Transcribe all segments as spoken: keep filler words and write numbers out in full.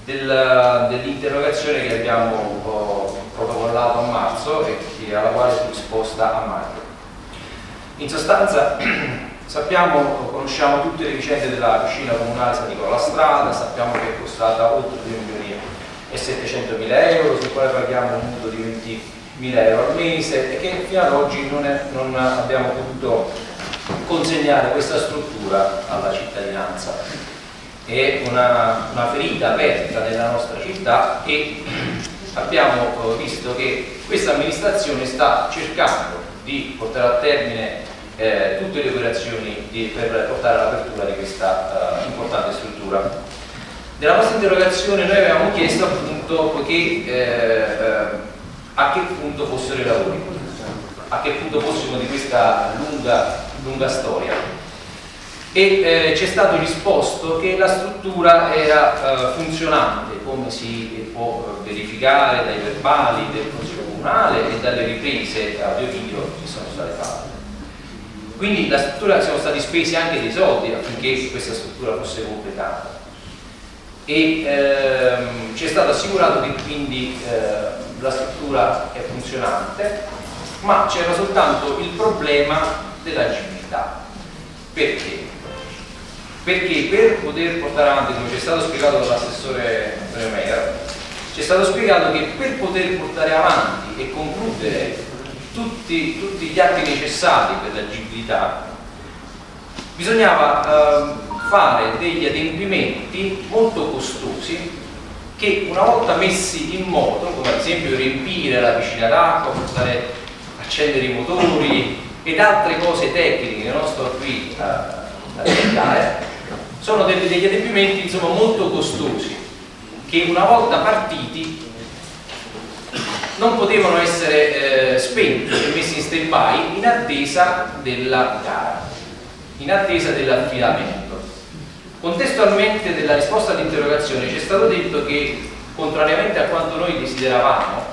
del, dell'interrogazione che abbiamo uh, protocollato a marzo e che, alla quale fu risposta a maggio. In sostanza sappiamo, conosciamo tutte le vicende della piscina comunale San Nicola la Strada, sappiamo che è costata oltre due milioni e settecentomila euro, sul quale paghiamo un mutuo di ventimila euro al mese e che fino ad oggi non, è, non abbiamo potuto consegnare questa struttura alla cittadinanza. È una, una ferita aperta nella nostra città e abbiamo visto che questa amministrazione sta cercando di portare a termine eh, tutte le operazioni di, per portare all'apertura di questa uh, importante struttura. Nella nostra interrogazione noi avevamo chiesto appunto poiché, eh, a che punto fossero i lavori, a che punto fossimo di questa lunga, lunga storia. E eh, ci è stato risposto che la struttura era eh, funzionante, come si può verificare dai verbali del Consiglio Comunale e dalle riprese audio-video che sono state fatte. Quindi la struttura, siamo stati spesi anche dei soldi affinché questa struttura fosse completata e ehm, ci è stato assicurato che quindi eh, la struttura è funzionante, ma c'era soltanto il problema dell'agibilità. Perché? Perché per poter portare avanti, come ci è stato spiegato dall'assessore Antonio Megar, ci è stato spiegato che per poter portare avanti e concludere tutti, tutti gli atti necessari per l'agibilità bisognava eh, fare degli adempimenti molto costosi che una volta messi in moto, come ad esempio riempire la piscina d'acqua, portare, accendere i motori ed altre cose tecniche che non sto qui a, a spiegare, sono degli, degli adempimenti insomma molto costosi che una volta partiti non potevano essere eh, spenti e messi in stand-by in attesa della gara, in attesa dell'affidamento. Contestualmente della risposta all'interrogazione ci è stato detto che, contrariamente a quanto noi desideravamo,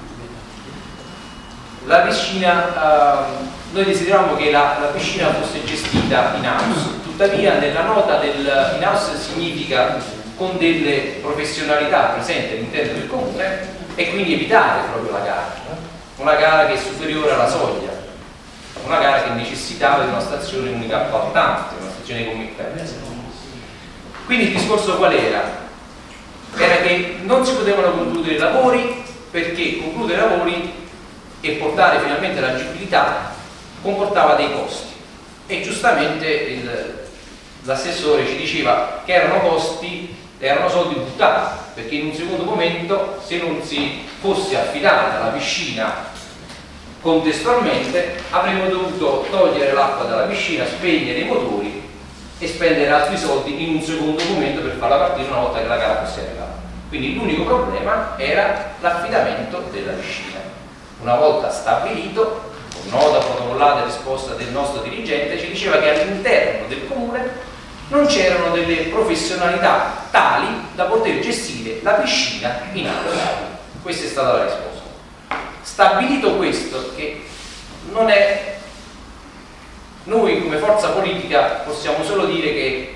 la piscina, eh, noi desideravamo che la, la piscina fosse gestita in house, tuttavia nella nota del in house significa con delle professionalità presenti all'interno del comune e quindi evitare proprio la gara, una gara che è superiore alla soglia, una gara che necessitava di una stazione unica appaltante, una stazione committente. Quindi il discorso qual era? Era che non si potevano concludere i lavori perché concludere i lavori e portare finalmente l'agibilità comportava dei costi e giustamente l'assessore ci diceva che erano costi, erano soldi buttati, perché in un secondo momento, se non si fosse affidata la piscina contestualmente, avremmo dovuto togliere l'acqua dalla piscina, spegnere i motori e spendere altri soldi in un secondo momento per farla partire una volta che la gara fosse arrivata. Quindi l'unico problema era l'affidamento della piscina. Una volta stabilito, con nota protocollata e risposta del nostro dirigente, ci diceva che all'interno del comune non c'erano delle professionalità tali da poter gestire la piscina in acqua. Questa è stata la risposta. Stabilito questo, che non è, noi come forza politica possiamo solo dire che,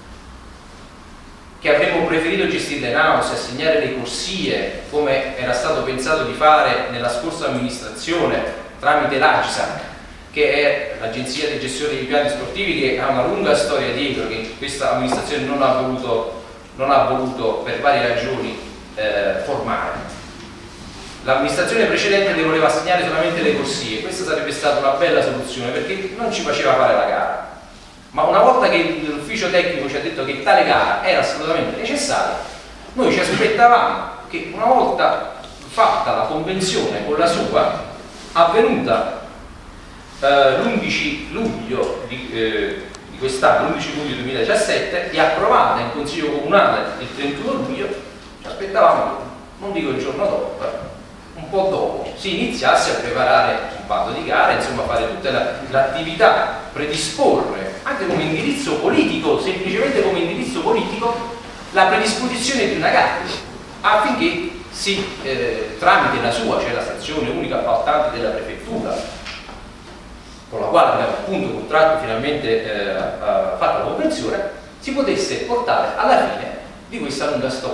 che avremmo preferito gestirla in house, assegnare le corsie come era stato pensato di fare nella scorsa amministrazione tramite l'Agisac, che è l'agenzia di gestione degli impianti sportivi, che ha una lunga storia dietro, che questa amministrazione non ha voluto, non ha voluto per varie ragioni eh, formare. L'amministrazione precedente le voleva assegnare solamente le corsie, questa sarebbe stata una bella soluzione perché non ci faceva fare la gara, ma una volta che l'ufficio tecnico ci ha detto che tale gara era assolutamente necessaria, noi ci aspettavamo che una volta fatta la convenzione con la SUA, avvenuta Uh, l'undici luglio di, eh, di quest'anno, l'undici luglio duemiladiciassette, e approvata in Consiglio Comunale il trentuno luglio, ci aspettavamo, non dico il giorno dopo, un po' dopo, si iniziasse a preparare un bando di gara, insomma fare tutta l'attività, la, predisporre anche come indirizzo politico, semplicemente come indirizzo politico, la predisposizione di una gara, affinché si, eh, tramite la SUA, cioè la stazione unica appaltante della prefettura, con la quale abbiamo appunto contratto finalmente eh, fatto la convenzione, si potesse portare alla fine di questa lunga storia.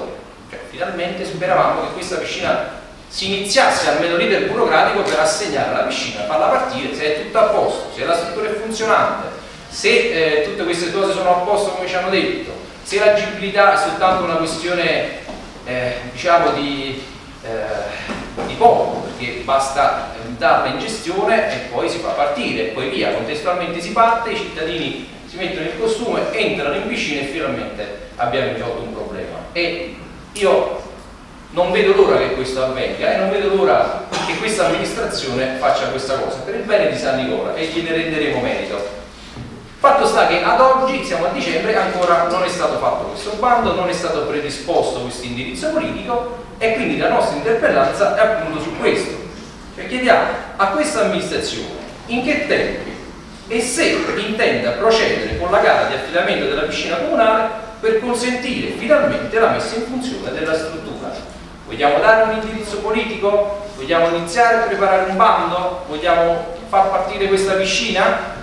Cioè, finalmente speravamo che questa piscina si iniziasse almeno l'iter burocratico per assegnare la piscina, farla partire, se è tutto a posto, se la struttura è funzionante, se eh, tutte queste cose sono a posto come ci hanno detto, se l'agibilità è soltanto una questione eh, diciamo di, eh, di poco, perché basta darla in gestione e poi si fa partire, e poi via, contestualmente si parte, i cittadini si mettono il costume, entrano in piscina e finalmente abbiamo risolto un problema. E io non vedo l'ora che questo avvenga e non vedo l'ora che questa amministrazione faccia questa cosa per il bene di San Nicola e gliene renderemo merito. Fatto sta che ad oggi, siamo a dicembre, ancora non è stato fatto questo bando, non è stato predisposto questo indirizzo politico e quindi la nostra interpellanza è appunto su questo. Cioè chiediamo a questa amministrazione in che tempi e se intenda procedere con la gara di affidamento della piscina comunale per consentire finalmente la messa in funzione della struttura. Vogliamo dare un indirizzo politico? Vogliamo iniziare a preparare un bando? Vogliamo far partire questa piscina?